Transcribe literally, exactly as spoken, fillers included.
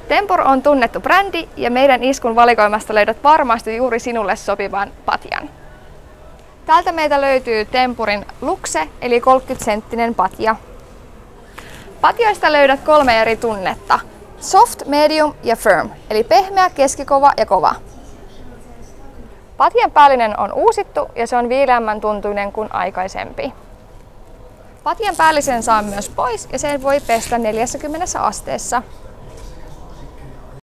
Tempur on tunnettu brändi ja meidän Iskun valikoimasta löydät varmasti juuri sinulle sopivan patjan. Täältä meiltä löytyy Tempurin Luxe eli kolmekymmentä senttinen patja. Patjoista löydät kolme eri tunnetta. Soft, medium ja firm eli pehmeä, keskikova ja kova. Patjan päällinen on uusittu ja se on viileämmän tuntuinen kuin aikaisempi. Patjan päällisen saa myös pois ja sen voi pestä neljässäkymmenessä asteessa.